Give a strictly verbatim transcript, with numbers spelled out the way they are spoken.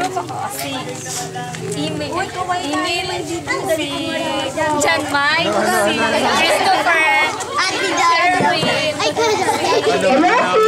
Si email, email si John Mike, si Christopher, Sherwin,